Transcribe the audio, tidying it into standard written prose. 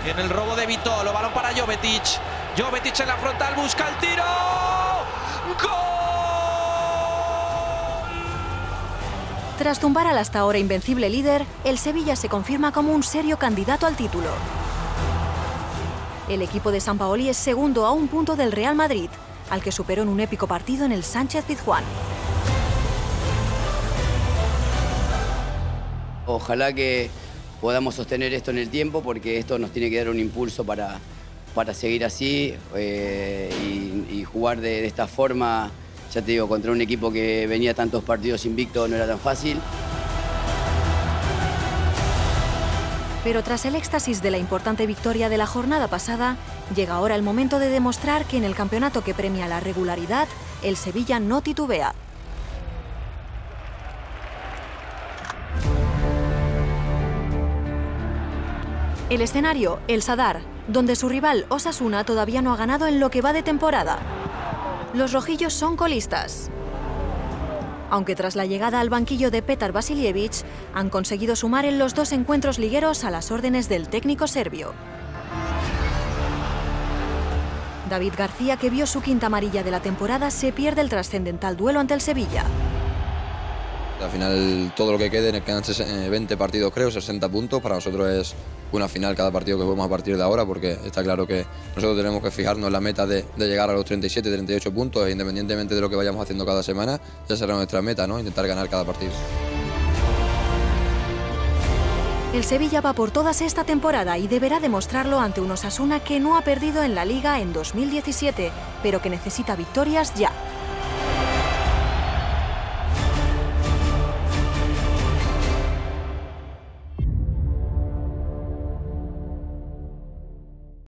En el robo de Vitolo, balón para Jovetic. Jovetic en la frontal, busca el tiro. ¡Gol! Tras tumbar al hasta ahora invencible líder, el Sevilla se confirma como un serio candidato al título. El equipo de Sampaoli es segundo a un punto del Real Madrid, al que superó en un épico partido en el Sánchez-Pizjuán. Ojalá que podamos sostener esto en el tiempo, porque esto nos tiene que dar un impulso para seguir así y jugar de esta forma. Ya te digo, contra un equipo que venía tantos partidos invictos no era tan fácil. Pero tras el éxtasis de la importante victoria de la jornada pasada, llega ahora el momento de demostrar que en el campeonato que premia la regularidad, el Sevilla no titubea. El escenario, el Sadar, donde su rival Osasuna todavía no ha ganado en lo que va de temporada. Los rojillos son colistas, aunque tras la llegada al banquillo de Petar Vasiljević han conseguido sumar en los dos encuentros ligueros a las órdenes del técnico serbio. David García, que vio su quinta amarilla de la temporada, se pierde el trascendental duelo ante el Sevilla. Al final todo lo que quede, quedan 20 partidos creo, 60 puntos, para nosotros es una final cada partido que juguemos a partir de ahora, porque está claro que nosotros tenemos que fijarnos en la meta de llegar a los 37, 38 puntos, e independientemente de lo que vayamos haciendo cada semana, ya será nuestra meta, ¿no? Intentar ganar cada partido. El Sevilla va por todas esta temporada y deberá demostrarlo ante un Osasuna que no ha perdido en la Liga en 2017, pero que necesita victorias ya.